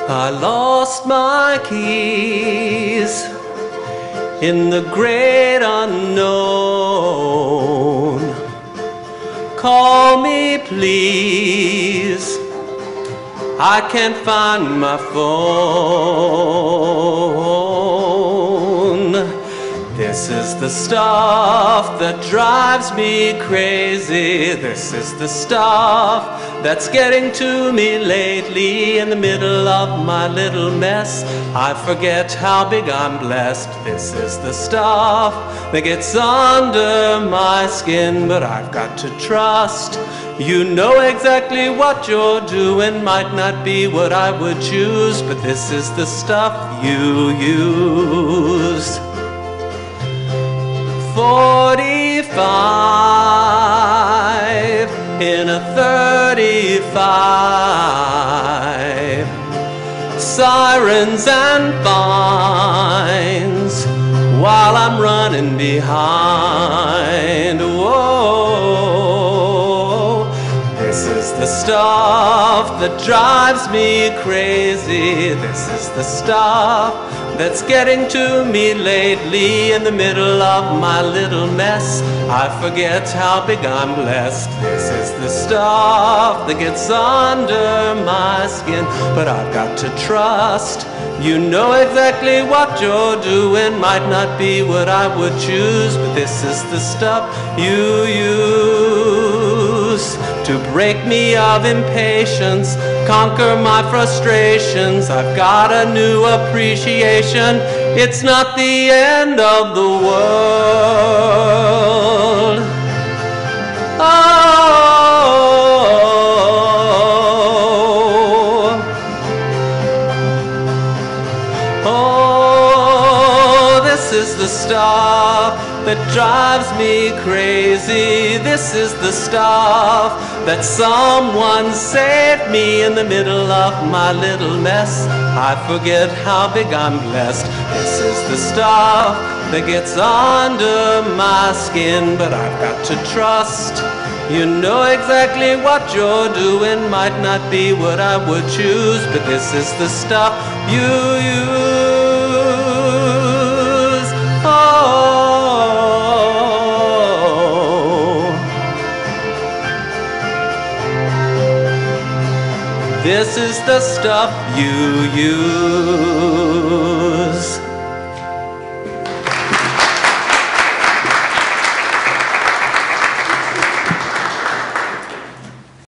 I lost my keys in the great unknown. Call me please, I can't find my phone. This is the stuff that drives me crazy. This is the stuff that's getting to me lately. In the middle of my little mess, I forget how big I'm blessed. This is the stuff that gets under my skin, but I've got to trust. You know exactly what you're doing, might not be what I would choose, but this is the stuff you use. 45 in a 35, sirens and fines while I'm running behind. Whoa, this is the stuff that drives me crazy. This is the stuff that's getting to me lately. In the middle of my little mess, I forget how big I'm blessed. This is the stuff that gets under my skin, but I've got to trust. You know exactly what you're doing, might not be what I would choose, but this is the stuff you use to break me of impatience, conquer my frustrations. I've got a new appreciation. It's not the end of the world. Oh, this is the stuff that drives me crazy. This is the stuff that someone saved me in the middle of my little mess. I forget how big I'm blessed. This is the stuff that gets under my skin, but I've got to trust. You know exactly what you're doing, might not be what I would choose, but this is the stuff you use. Oh, this is the stuff you use.